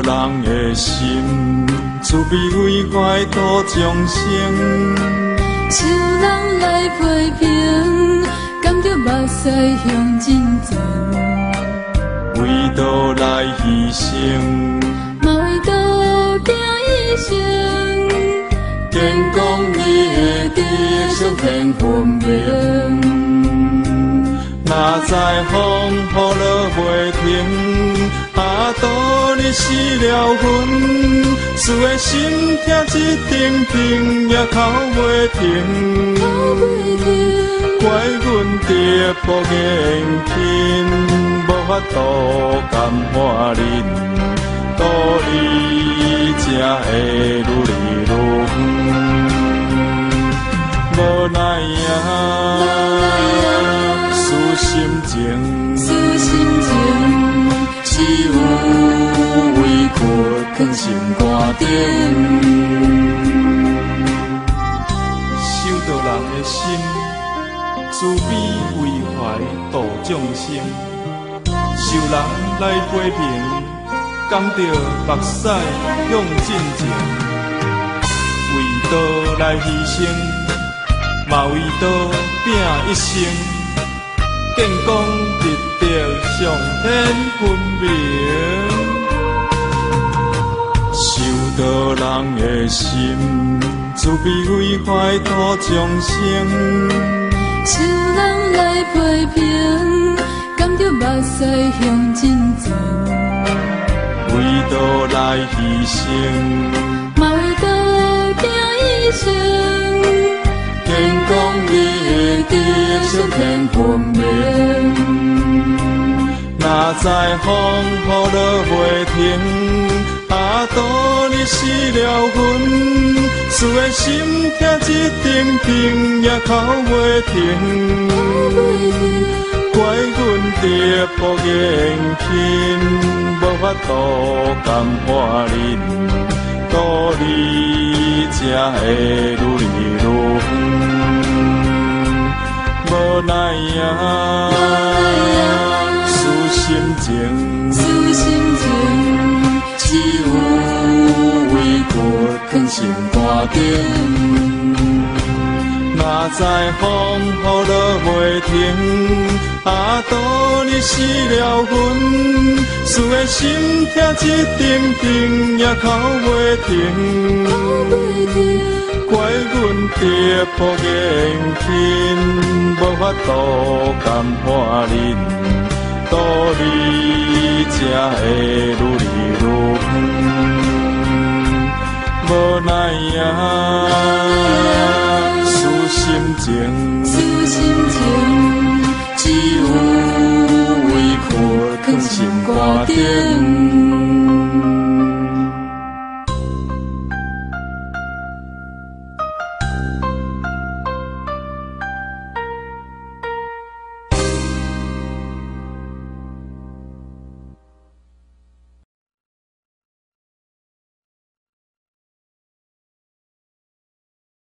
人的心，慈悲为怀度众生。 受人来批评，甘着目屎向前前。 为道来牺牲， 嘛为道拼一生。 建功你的德相天分明。若知风雨落袂停，道你死了魂，思的心痛一定定，也哭袂停。怪阮爹不严轻，无法度甘化忍，道理才会愈来愈远。无奈思心情，只有委屈藏心肝顶。修道人的心，慈悲为怀度众生。受人来批评，甘着目屎向前前。为道来牺牲，嘛为道拼一生。建功立德上天分明，受道人的心，慈悲为怀度众生。 受人来批评，甘着目屎向前前。 为道来牺牲， 嘛为道拼一生。 建功你的德相天分明。若知风雨落袂停，道你死了魂，思的心痛一定定，也哭袂停。怪阮爹不严轻，无法度甘化忍，道理才会愈来愈远。无奈思心情，只有委屈藏心肝顶。若知风雨落袂停，道你死了魂，思的心痛一定定，也哭袂停。怪阮爹不严轻，无法度甘化忍，道理才会愈来愈远。无奈思心情，只有委屈藏心肝顶。